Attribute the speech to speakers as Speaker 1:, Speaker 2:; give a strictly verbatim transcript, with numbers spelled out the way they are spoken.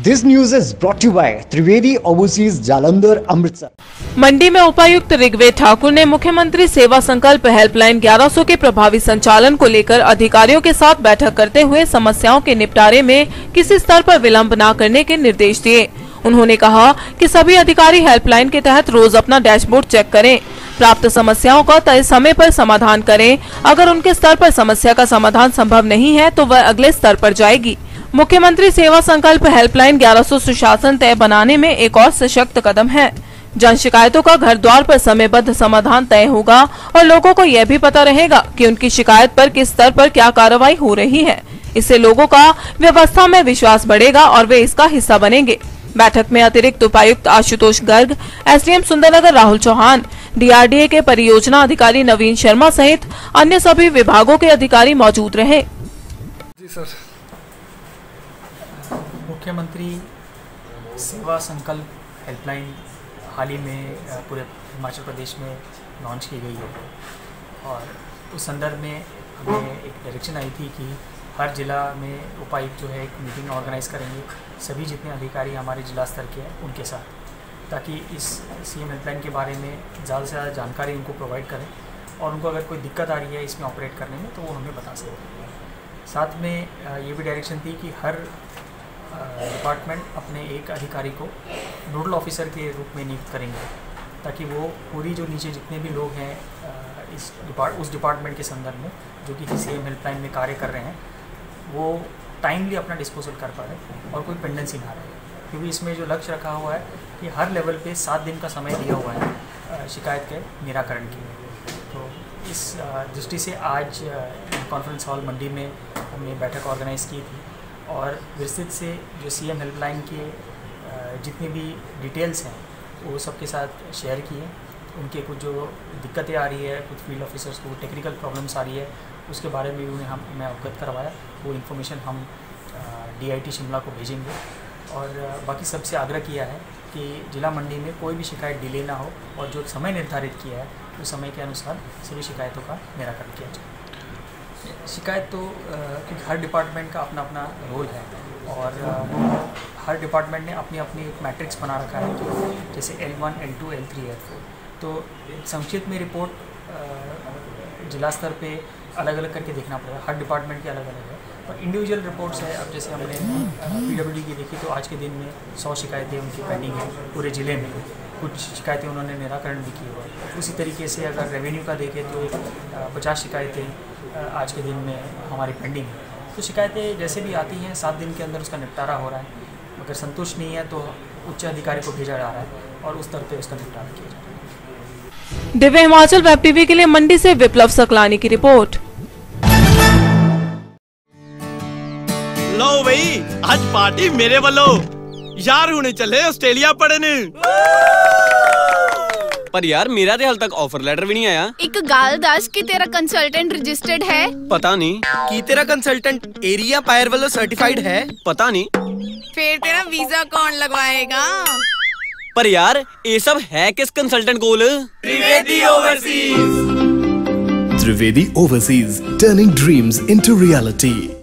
Speaker 1: This news is brought to you by Trivedi overseas Jalandhar Amritsar.
Speaker 2: Mandi में उपायुक्त ऋग्वेद ठाकुर ने मुख्यमंत्री सेवा संकल्प हेल्पलाइन ग्यारह सौ के प्रभावी संचालन को लेकर अधिकारियों के साथ बैठक करते हुए समस्याओं के निपटारे में किसी स्तर पर विलंब न करने के निर्देश दिए। उन्होंने कहा कि सभी अधिकारी हेल्पलाइन के तहत रोज अपना डैशबोर्ड चेक करें, प्राप्त समस्याओं का तय समय पर समाधान करें। अगर उनके स्तर पर समस्या का समाधान संभव नहीं है तो वह अगले स्तर पर जाएगी। मुख्यमंत्री सेवा संकल्प हेल्पलाइन ग्यारह सौ सुशासन तय बनाने में एक और सशक्त कदम है। जन शिकायतों का घर द्वार पर समयबद्ध समाधान तय होगा और लोगों को यह भी पता रहेगा कि उनकी शिकायत पर किस स्तर पर क्या कार्रवाई हो रही है। इससे लोगों का व्यवस्था में विश्वास बढ़ेगा और वे इसका हिस्सा बनेंगे। बैठक में अतिरिक्त उपायुक्त आशुतोष गर्ग, एसडीएम सुंदरनगर राहुल चौहान, डीआरडीए के परियोजना अधिकारी नवीन शर्मा सहित अन्य सभी विभागों के अधिकारी मौजूद रहे।
Speaker 3: जी सर। मुख्यमंत्री सेवा संकल्प हेल्पलाइन हाल ही में पूरे हिमाचल प्रदेश में लॉन्च की गई है और उस संदर्भ में हमें एक डायरेक्शन आई थी कि हर जिला में उपायुक्त जो है एक मीटिंग ऑर्गेनाइज करेंगे सभी जितने अधिकारी हमारे जिला स्तर के हैं उनके साथ, ताकि इस सीएम हेल्पलाइन के बारे में ज़्यादा से ज़्यादा जानकारी उनको प्रोवाइड करें और उनको अगर कोई दिक्कत आ रही है इसमें ऑपरेट करने में तो वो हमें बता सकें। साथ में ये भी डायरेक्शन थी कि हर डिपार्टमेंट अपने एक अधिकारी को नोडल ऑफिसर के रूप में नियुक्त करेंगे, ताकि वो पूरी जो नीचे जितने भी लोग हैं इस डिपार्ट उस डिपार्टमेंट के संदर्भ में जो कि सीएम हेल्पलाइन में कार्य कर रहे हैं वो टाइमली अपना डिस्पोजल कर पाए और कोई पेंडेंसी ना रहे, क्योंकि इसमें जो लक्ष्य रखा हुआ है कि हर लेवल पे सात दिन का समय दिया हुआ है शिकायत के निराकरण के लिए। तो इस दृष्टि से आज कॉन्फ्रेंस हॉल मंडी में हमने बैठक ऑर्गेनाइज़ की थी और विस्तृत से जो सीएम हेल्पलाइन के जितनी भी डिटेल्स हैं वो सबके साथ शेयर किए। उनके कुछ जो दिक्कतें आ रही है, कुछ फील्ड ऑफिसर्स को टेक्निकल प्रॉब्लम्स आ रही है, उसके बारे में भी उन्हें हम मैं अवगत करवाया। वो इन्फॉर्मेशन हम डीआईटी शिमला को भेजेंगे और बाकी सबसे आग्रह किया है कि जिला मंडी में कोई भी शिकायत डिले ना हो और जो समय निर्धारित किया है उस समय के अनुसार सभी शिकायतों का निराकरण किया जाए। शिकायत तो क्योंकि हर डिपार्टमेंट का अपना अपना रोल है और हर डिपार्टमेंट ने अपनी अपनी एक मैट्रिक्स बना रखा है, तो जैसे L one, L two, L three, L four. तो संक्षिप्त में रिपोर्ट जिला स्तर पे अलग अलग करके देखना पड़ेगा, हर डिपार्टमेंट के अलग अलग है और इंडिविजुअल रिपोर्ट्स है। अब जैसे हमने पीडब्ल्यूडी की देखी तो आज के दिन में सौ शिकायतें उनकी पेंडिंग है पूरे ज़िले में, कुछ शिकायतें उन्होंने निराकरण भी की हुआ है। उसी तरीके से अगर रेवेन्यू का देखें तो पचास शिकायतें आज के दिन में हमारी पेंडिंग है। तो शिकायतें जैसे भी आती हैं सात दिन के अंदर उसका निपटारा हो रहा है। अगर संतुष्ट नहीं है तो उच्च अधिकारी को भेजा जा रहा है और उस तरह पे उसका निपटारा किया जा रहा है।
Speaker 2: दिव्य हिमाचल वेब टीवी के लिए मंडी से विप्लव सकलानी की रिपोर्ट।
Speaker 4: लो भाई, आज पार्टी मेरे वालों यार होने चले ऑस्ट्रेलिया पढ़ने। पर यार मेरा तो हाल तक ऑफर लेटर भी नहीं आया।
Speaker 5: एक गाल दास की तेरा कंसल्टेंट रजिस्टर्ड है?
Speaker 4: पता नहीं। की तेरा कंसल्टेंट एरिया पायर वालों सर्टिफाइड है? पता नहीं।
Speaker 5: फिर तेरा वीजा कौन लगवाएगा?
Speaker 4: पर यार ये सब है किस कंसल्टेंट कोल? Trivedi overseas.
Speaker 6: Trivedi overseas, turning dreams into reality.